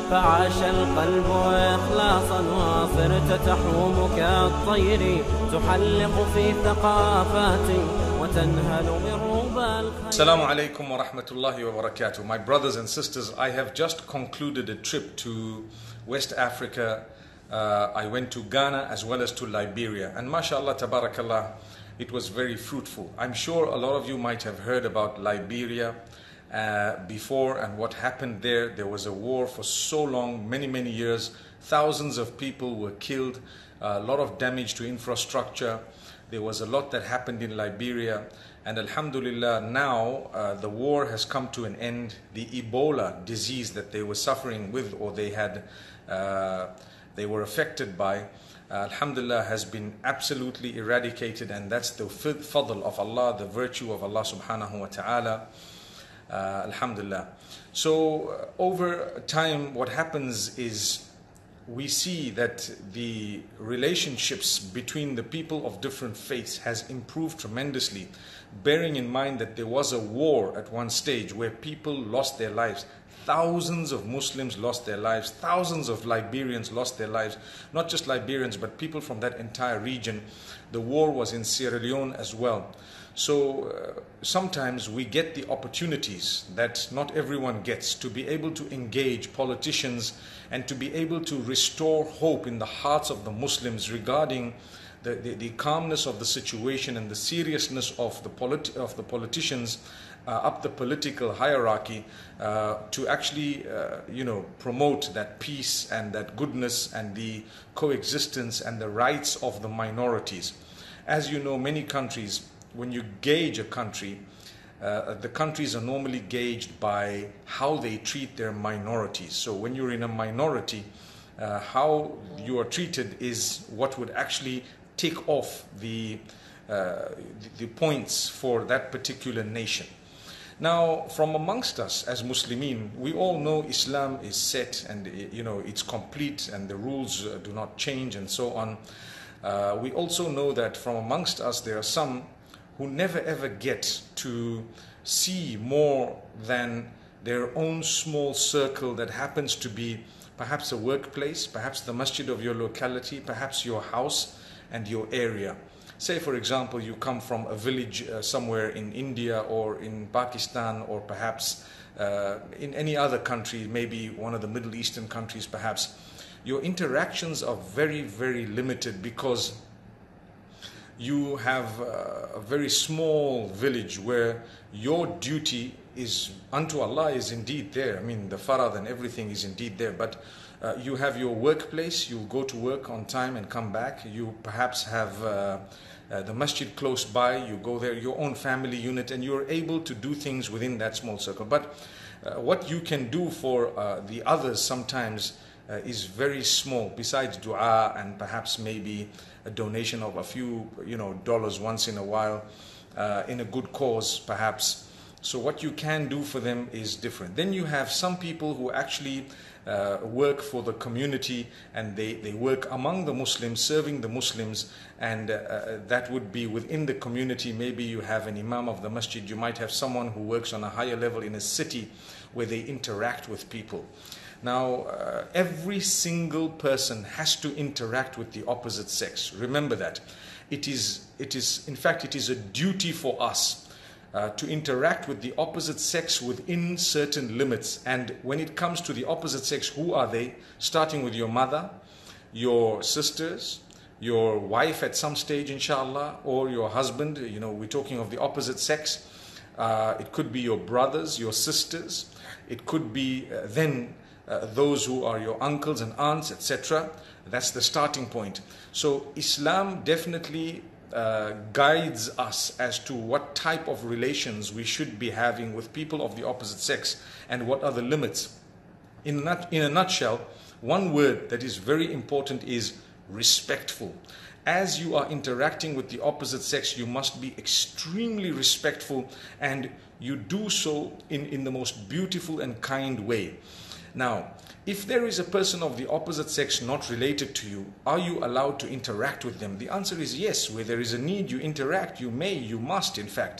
فعاش القلب إخلاصا وصرت تحوم كالطير تحلق في ثقافات وتنهل من ربى الخير. Assalamu alaikum wa rahmatullahi wa barakatuh. My brothers and sisters, I have just concluded a trip to West Africa. I went to Ghana as well as to Liberia, and mashallah tabarakallah, it was very fruitful. I'm sure a lot of you might have heard about Liberia before and what happened there. There was a war for so long, many years. Thousands of people were killed, a lot of damage to infrastructure. There was a lot that happened in Liberia, and alhamdulillah, now the war has come to an end. The Ebola disease that they were suffering with, or they were affected by, alhamdulillah, has been absolutely eradicated, and that's the fadl of Allah, the virtue of Allah subhanahu wa ta'ala. Alhamdulillah. So over time, what happens is we see that the relationships between the people of different faiths has improved tremendously, bearing in mind that there was a war at one stage where people lost their lives. Thousands of Muslims lost their lives, thousands of Liberians lost their lives, not just Liberians but people from that entire region. The war was in Sierra Leone as well. So sometimes we get the opportunities that not everyone gets, to be able to engage politicians and to be able to restore hope in the hearts of the Muslims regarding the calmness of the situation and the seriousness of the politicians up the political hierarchy, to actually promote that peace and that goodness and the coexistence and the rights of the minorities. As you know, many countries, when you gauge a country, the countries are normally gauged by how they treat their minorities. So when you're in a minority, how you are treated is what would actually take off the points for that particular nation. Now, from amongst us as Muslimin, we all know Islam is set and it's complete and the rules do not change and so on. We also know that from amongst us there are some who never ever get to see more than their own small circle that happens to be perhaps a workplace, perhaps the masjid of your locality, perhaps your house and your area. Say, for example, you come from a village somewhere in India or in Pakistan, or perhaps in any other country, maybe one of the Middle Eastern countries perhaps. Your interactions are very limited because you have a very small village where your duty is unto Allah is indeed there. I mean, the farad and everything is indeed there, but you have your workplace, you go to work on time and come back. You perhaps have the masjid close by, you go there, your own family unit, and you're able to do things within that small circle. But what you can do for the others sometimes is very small, besides dua and perhaps maybe a donation of a few dollars once in a while in a good cause perhaps. So what you can do for them is different. Then you have some people who actually work for the community, and they work among the Muslims, serving the Muslims, and that would be within the community. Maybe you have an imam of the masjid, you might have someone who works on a higher level in a city where they interact with people. Now, every single person has to interact with the opposite sex. Remember that. In fact, it is a duty for us to interact with the opposite sex within certain limits. And when it comes to the opposite sex, who are they? Starting with your mother, your sisters, your wife at some stage, inshallah, or your husband. We're talking of the opposite sex. It could be your brothers, your sisters. It could be those who are your uncles and aunts, etc. That's the starting point. So Islam definitely guides us as to what type of relations we should be having with people of the opposite sex and what are the limits. In a nutshell, one word that is very important is respectful. As you are interacting with the opposite sex, you must be extremely respectful, and you do so in the most beautiful and kind way. Now, if there is a person of the opposite sex not related to you, are you allowed to interact with them? The answer is yes. Where there is a need, you interact. You may, you must, in fact.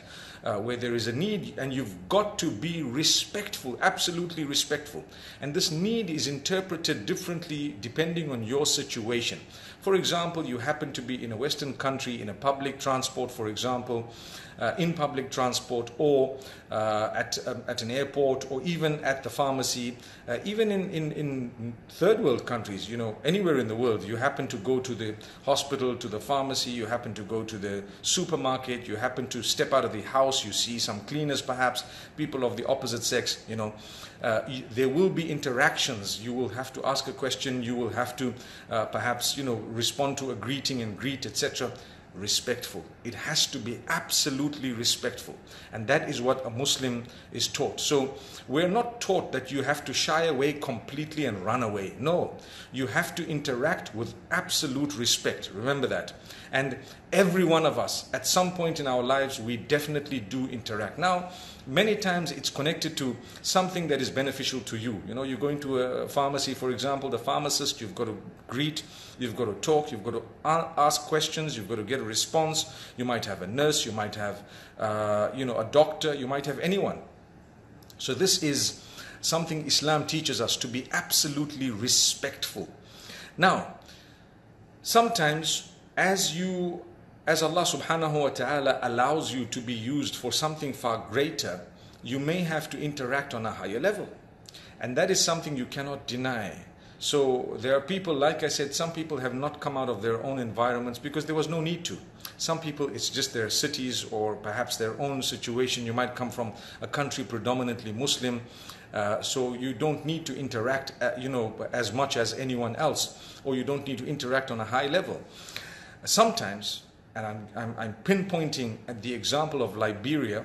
where there is a need, and you've got to be respectful, absolutely respectful. And this need is interpreted differently depending on your situation. For example, you happen to be in a Western country, in a public transport, for example, in public transport, or at an airport, or even at the pharmacy, even in third world countries, anywhere in the world, you happen to go to the hospital, to the pharmacy, you happen to go to the supermarket, you happen to step out of the house, you see some cleaners, perhaps people of the opposite sex, there will be interactions. You will have to ask a question, you will have to perhaps respond to a greeting and greet, etc. Respectful. It has to be absolutely respectful, and that is what a Muslim is taught. So we're not taught that you have to shy away completely and run away. No, you have to interact with absolute respect. Remember that. And every one of us, at some point in our lives, we definitely do interact. Now, many times it's connected to something that is beneficial to you. You're going to a pharmacy, for example, the pharmacist, you've got to greet, you've got to talk, you've got to ask questions, you've got to get a response. You might have a nurse, you might have a doctor, you might have anyone. So this is something Islam teaches us, to be absolutely respectful. Now, sometimes as Allah subhanahu wa ta'ala allows you to be used for something far greater, you may have to interact on a higher level. And that is something you cannot deny. So there are people, like I said, some people have not come out of their own environments because there was no need to. Some people, it's just their cities or perhaps their own situation. You might come from a country predominantly Muslim, so you don't need to interact as much as anyone else, or you don't need to interact on a high level. Sometimes, and I'm pinpointing at the example of Liberia,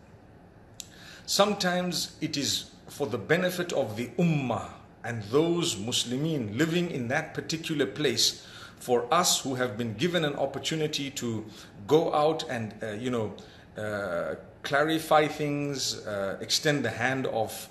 sometimes it is for the benefit of the ummah and those Muslimin living in that particular place, for us who have been given an opportunity to go out and clarify things, extend the hand of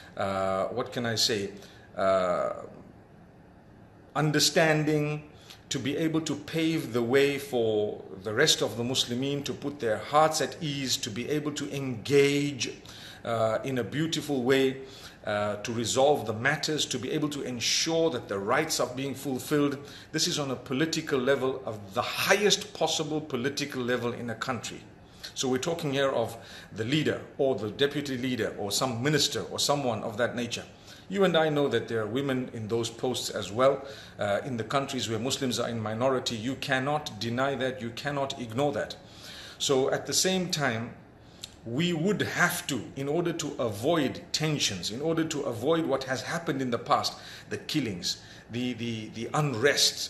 understanding, to be able to pave the way for the rest of the Muslimin to put their hearts at ease, to be able to engage in a beautiful way, to resolve the matters, to be able to ensure that the rights are being fulfilled. This is on a political level, of the highest possible political level in a country. So we're talking here of the leader or the deputy leader or some minister or someone of that nature. You and I know that there are women in those posts as well, in the countries where Muslims are in minority. You cannot deny that, you cannot ignore that. So at the same time, we would have to, in order to avoid tensions, in order to avoid what has happened in the past, the killings, the unrest,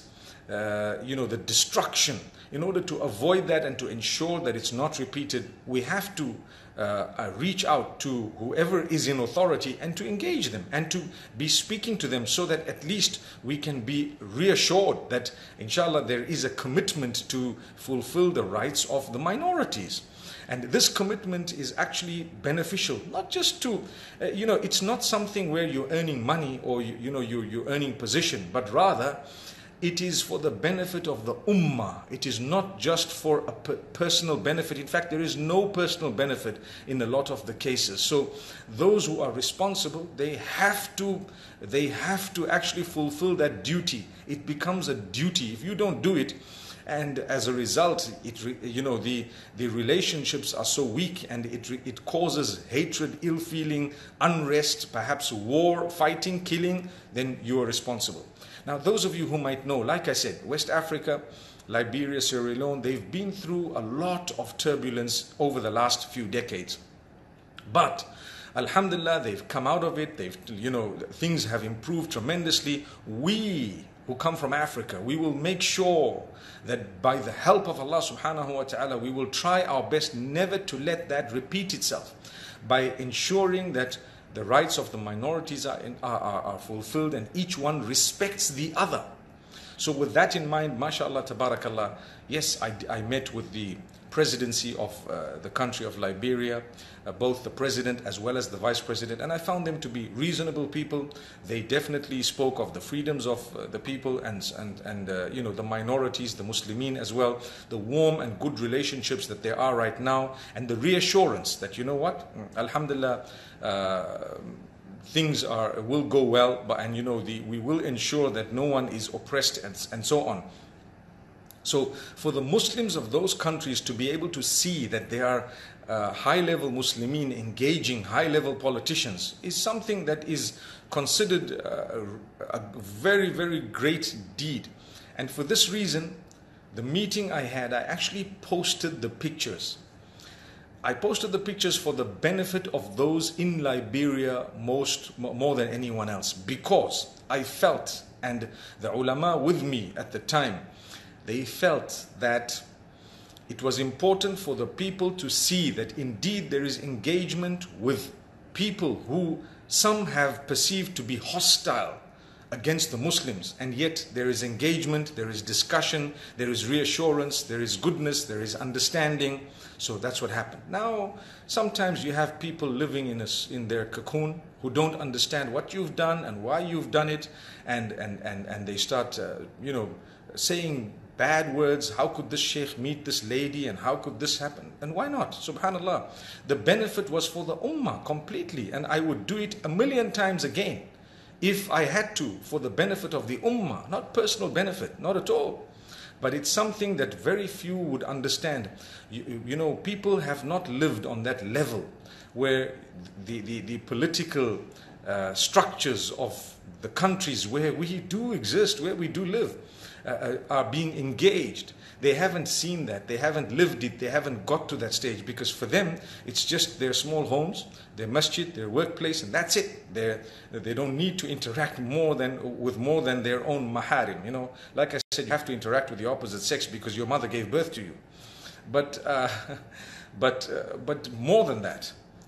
the destruction, in order to avoid that and to ensure that it's not repeated, we have to reach out to whoever is in authority and to engage them and to be speaking to them, so that at least we can be reassured that inshallah there is a commitment to fulfill the rights of the minorities. And this commitment is actually beneficial, not just to, it's not something where you're earning money or you're earning position, but rather it is for the benefit of the ummah. It is not just for a personal benefit. In fact, there is no personal benefit in a lot of the cases. So those who are responsible, they have to actually fulfill that duty. It becomes a duty. If you don't do it, and as a result, the relationships are so weak, and it causes hatred, ill feeling, unrest, perhaps war, fighting, killing, then you are responsible. Now, those of you who might know, like I said, West Africa, Liberia, Sierra Leone, they've been through a lot of turbulence over the last few decades. But alhamdulillah, they've come out of it. Things have improved tremendously. We who come from Africa, we will make sure that by the help of Allah subhanahu wa ta'ala, we will try our best never to let that repeat itself, by ensuring that the rights of the minorities are fulfilled and each one respects the other. So with that in mind, mashallah, tabarakallah, yes, I met with the presidency of the country of Liberia, both the president as well as the vice president, and I found them to be reasonable people. They definitely spoke of the freedoms of the people and you know, the minorities, the Muslimin as well, the warm and good relationships that there are right now, and the reassurance that, you know what, Alhamdulillah, things will go well, but, and you know, we will ensure that no one is oppressed and so on. So for the Muslims of those countries to be able to see that they are high-level Muslimin engaging high-level politicians is something that is considered a very, very great deed. And for this reason, the meeting I had, I actually posted the pictures. I posted the pictures for the benefit of those in Liberia more than anyone else, because I felt, and the ulama with me at the time, they felt that it was important for the people to see that indeed there is engagement with people who some have perceived to be hostile against the Muslims, and yet there is engagement, there is discussion, there is reassurance, there is goodness, there is understanding. So that's what happened. Now, sometimes you have people living in their cocoon who don't understand what you've done and why you've done it, and they start, you know, saying bad words. How could this sheikh meet this lady, and how could this happen? And why not? Subhanallah. The benefit was for the ummah completely, and I would do it 1,000,000 times again if I had to, for the benefit of the ummah, not personal benefit, not at all. But it's something that very few would understand. You know, people have not lived on that level where the political structures of the countries where we do exist, where we do live, are being engaged. They haven't seen that, they haven't lived it, they haven't got to that stage, because for them it's just their small homes, their masjid, their workplace, and that's it. They don't need to interact with more than their own maharim. You know, like I said, you have to interact with the opposite sex because your mother gave birth to you. But more than that,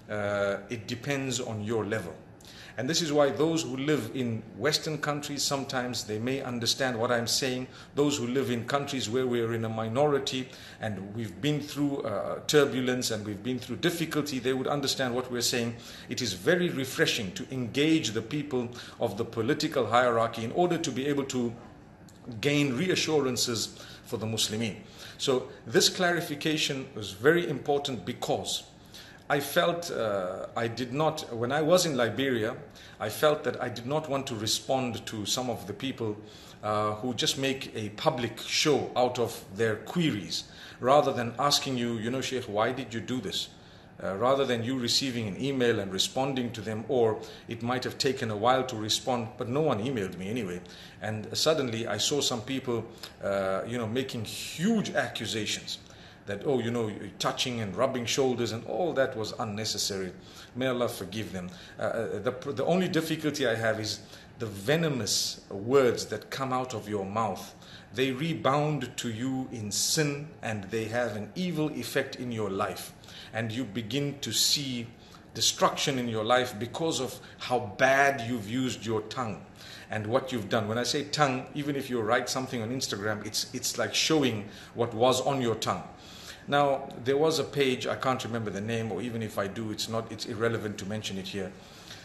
it depends on your level. And this is why those who live in Western countries, sometimes they may understand what I'm saying. Those who live in countries where we're in a minority and we've been through turbulence and we've been through difficulty, they would understand what we're saying. It is very refreshing to engage the people of the political hierarchy in order to be able to gain reassurances for the Muslimin. So this clarification was very important, because I felt I did not, when I was in Liberia, I felt that I did not want to respond to some of the people who just make a public show out of their queries, rather than asking you, you know, Sheikh, why did you do this? Rather than you receiving an email and responding to them, or it might have taken a while to respond, but no one emailed me anyway. And suddenly I saw some people, you know, making huge accusations that, oh, you know, touching and rubbing shoulders, and all that was unnecessary. May Allah forgive them. The only difficulty I have is the venomous words that come out of your mouth. They rebound to you in sin, and they have an evil effect in your life. And you begin to see destruction in your life because of how bad you've used your tongue and what you've done. When I say tongue, even if you write something on Instagram, it's like showing what was on your tongue. Now, there was a page, I can't remember the name, or even if I do, it's irrelevant to mention it here.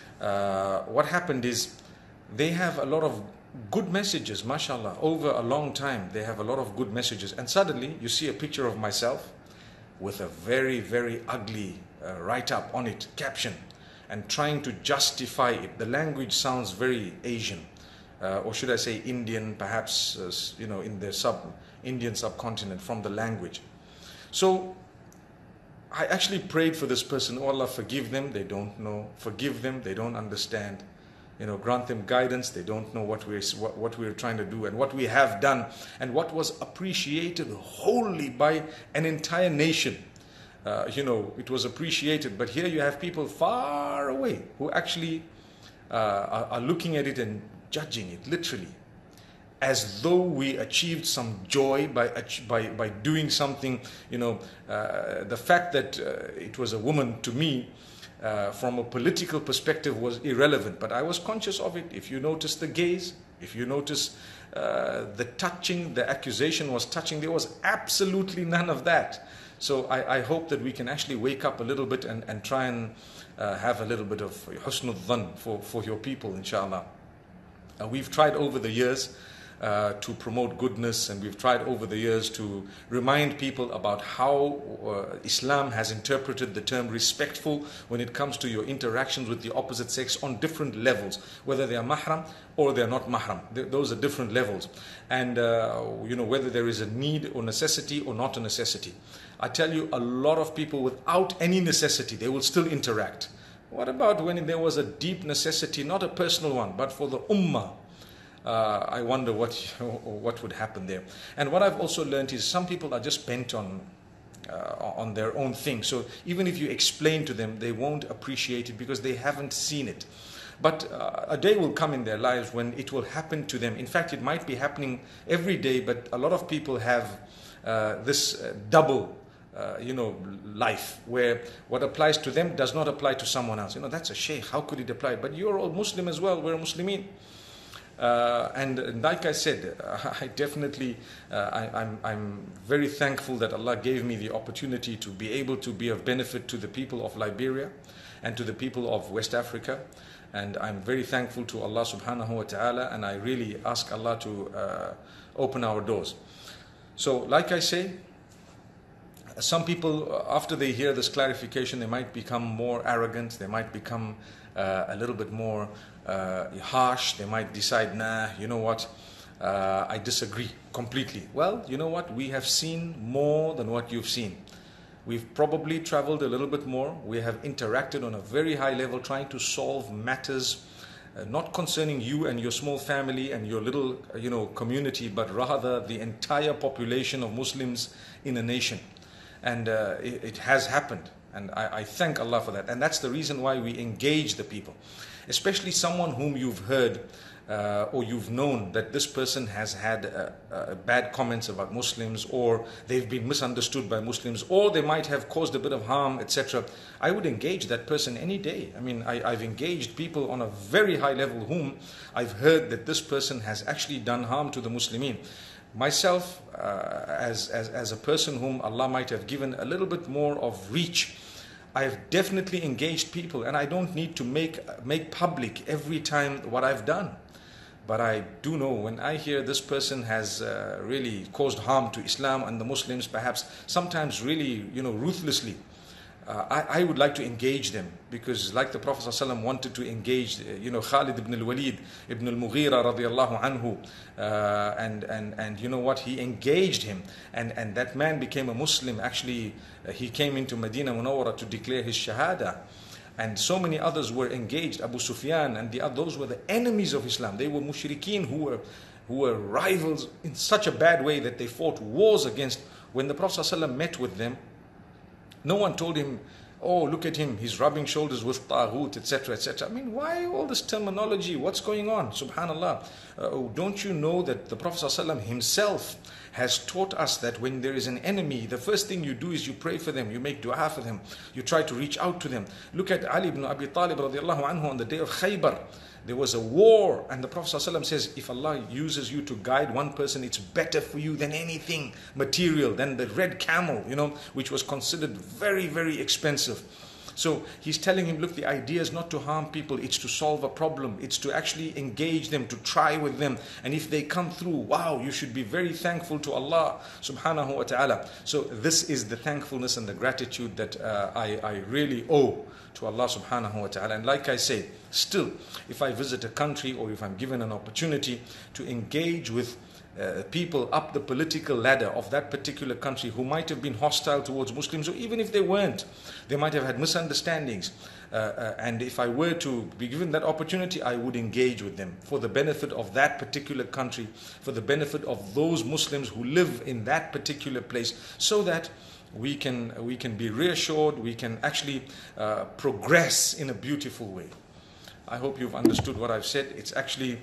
What happened is, they have a lot of good messages, mashallah, over a long time. They have a lot of good messages. And suddenly, you see a picture of myself with a very, very ugly write-up on it, caption, and trying to justify it. The language sounds very Asian, or should I say Indian, perhaps, you know, in the Indian subcontinent, from the language. So I actually prayed for this person. Oh Allah, forgive them, they don't know. Forgive them, they don't understand. You know, grant them guidance, they don't know what we're trying to do and what we have done, and what was appreciated wholly by an entire nation. You know, it was appreciated, but here you have people far away who actually are looking at it and judging it, literally, as though we achieved some joy by doing something. You know, the fact that it was a woman, to me, from a political perspective, was irrelevant, but I was conscious of it. If you notice the gaze, if you notice the touching, the accusation was touching, there was absolutely none of that. So I hope that we can actually wake up a little bit and try and have a little bit of husnul dhan for your people, inshallah. We've tried over the years to promote goodness, and we've tried over the years to remind people about how Islam has interpreted the term respectful when it comes to your interactions with the opposite sex on different levels, whether they are mahram or they are not mahram. Those are different levels. And whether there is a need or necessity or not a necessity. I tell you, a lot of people without any necessity, they will still interact. What about when there was a deep necessity, not a personal one, but for the ummah? I wonder what would happen there. And what I've also learned is some people are just bent on their own thing. So even if you explain to them, they won't appreciate it because they haven't seen it. But a day will come in their lives when it will happen to them. In fact, it might be happening every day, but a lot of people have this double life, where what applies to them does not apply to someone else. That's a sheikh, how could it apply? But you're all Muslim as well, we're Muslimin. And like I said, I definitely, I'm very thankful that Allah gave me the opportunity to be able to be of benefit to the people of Liberia and to the people of West Africa. And I'm very thankful to Allah subhanahu wa ta'ala, and I really ask Allah to open our doors. So like I say, some people, after they hear this clarification, they might become more arrogant, they might become a little bit more harsh, they might decide, nah, you know what, I disagree completely. Well, you know what, we have seen more than what you've seen. We've probably traveled a little bit more. We have interacted on a very high level, trying to solve matters not concerning you and your small family and your little community, but rather the entire population of Muslims in a nation. And it has happened, and I thank Allah for that. And that's the reason why we engage the people, especially someone whom you've heard or you've known that this person has had bad comments about Muslims, or they've been misunderstood by Muslims, or they might have caused a bit of harm, etc. I would engage that person any day. I mean, I've engaged people on a very high level whom I've heard that this person has actually done harm to the Muslimin. Myself, as a person whom Allah might have given a little bit more of reach, I've definitely engaged people, and I don't need to make public every time what I've done. But I do know when I hear this person has really caused harm to Islam and the Muslims, perhaps sometimes really ruthlessly, I would like to engage them, because like the Prophet ﷺ wanted to engage Khalid ibn al-Walid ibn al-Mughira radiyallahu anhu, and you know what, he engaged him, and that man became a Muslim. Actually, he came into Medina Munawwara to declare his shahada. And so many others were engaged. Abu Sufyan and those were the enemies of Islam. They were mushrikeen who were rivals in such a bad way that they fought wars against. When the Prophet ﷺ met with them, no one told him, oh, look at him, he's rubbing shoulders with Taghut, etc., etc. I mean, why all this terminology? What's going on? Subhanallah. Don't you know that the Prophet ﷺ himself has taught us that when there is an enemy, the first thing you do is you pray for them, you make dua for them, you try to reach out to them. Look at Ali ibn Abi Talib radiallahu anhu on the day of Khaybar. There was a war, and the Prophet ﷺ says, if Allah uses you to guide one person, it's better for you than anything material, than the red camel, which was considered very, very expensive. So he's telling him, look, the idea is not to harm people, it's to solve a problem, it's to actually engage them, to try with them. And if they come through, wow, you should be very thankful to Allah subhanahu wa ta'ala. So this is the thankfulness and the gratitude that I really owe to Allah subhanahu wa ta'ala. And like I say, still, if I visit a country or if I'm given an opportunity to engage with people up the political ladder of that particular country who might have been hostile towards Muslims, or even if they weren't, they might have had misunderstandings. And if I were to be given that opportunity, I would engage with them for the benefit of that particular country, for the benefit of those Muslims who live in that particular place, so that we can be reassured, we can actually progress in a beautiful way. I hope you've understood what I've said. It's actually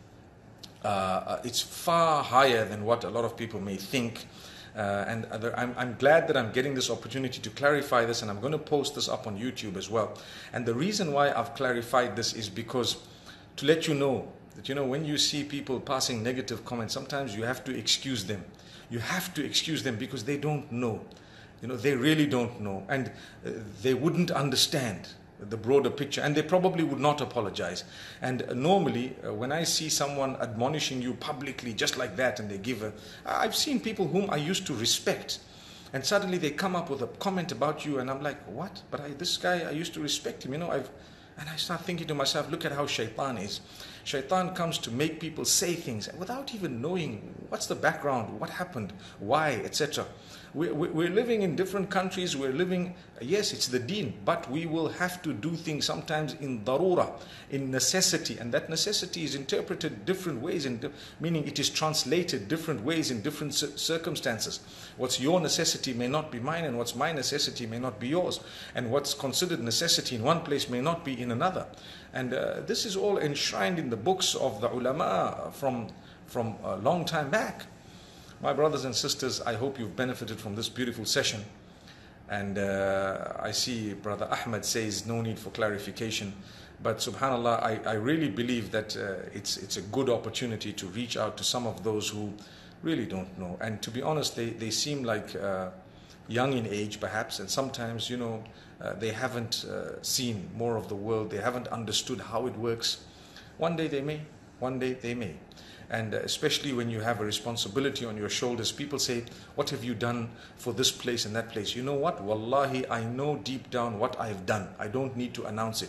it's far higher than what a lot of people may think, and I'm glad that I'm getting this opportunity to clarify this, and I'm going to post this up on YouTube as well. And the reason why I've clarified this is because to let you know that when you see people passing negative comments, sometimes you have to excuse them. You have to excuse them because they don't know. they really don't know, and they wouldn't understand the broader picture, and they probably would not apologize. And normally when I see someone admonishing you publicly just like that, and I've seen people whom I used to respect, and suddenly they come up with a comment about you, and I'm like, what? But this guy, I used to respect him, and I start thinking to myself, look at how shaitan is. Shaitan comes to make people say things without even knowing what's the background, what happened, why, etc. We're living in different countries, yes, it's the deen, but we will have to do things sometimes in darura, in necessity, and that necessity is interpreted different ways, meaning it is translated different ways in different circumstances. What's your necessity may not be mine, and what's my necessity may not be yours, and what's considered necessity in one place may not be in another. And this is all enshrined in the books of the ulama from a long time back. My brothers and sisters, I hope you've benefited from this beautiful session. And I see Brother Ahmed says no need for clarification. But subhanAllah, I really believe that it's a good opportunity to reach out to some of those who really don't know. And to be honest, they seem like young in age perhaps, and sometimes, they haven't seen more of the world. They haven't understood how it works. One day they may. And especially when you have a responsibility on your shoulders, people say, what have you done for this place and that place? You know what? Wallahi, I know deep down what I've done. I don't need to announce it.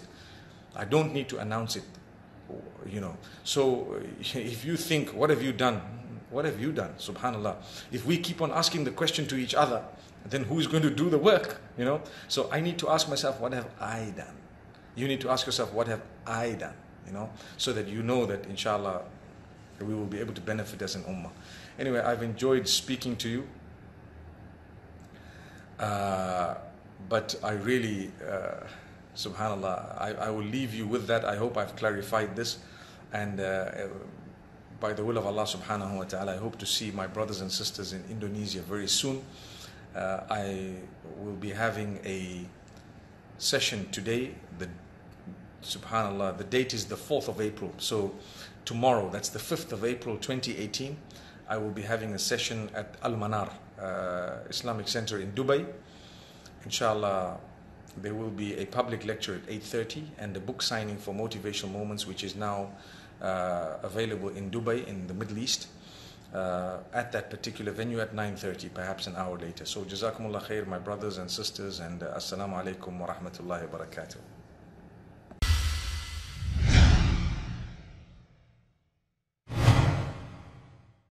So if you think, what have you done? What have you done? Subhanallah. If we keep on asking the question to each other, then who is going to do the work? So I need to ask myself, what have I done? You need to ask yourself, what have I done? So that you know that inshallah we will be able to benefit as an ummah. Anyway, I've enjoyed speaking to you, but I really, subhanallah, I will leave you with that. I hope I've clarified this, and by the will of Allah subhanahu wa ta'ala, I hope to see my brothers and sisters in Indonesia very soon. I will be having a session today. Subhanallah, the date is the 4th of April. So tomorrow, that's the 5th of April 2018, I will be having a session at Al Manar Islamic Center in Dubai. Inshallah, there will be a public lecture at 8:30 and a book signing for Motivational Moments, which is now available in Dubai in the Middle East, at that particular venue at 9:30, perhaps an hour later. So Jazakumullah khair, my brothers and sisters, and Assalamu alaikum wa rahmatullahi wa barakatuh.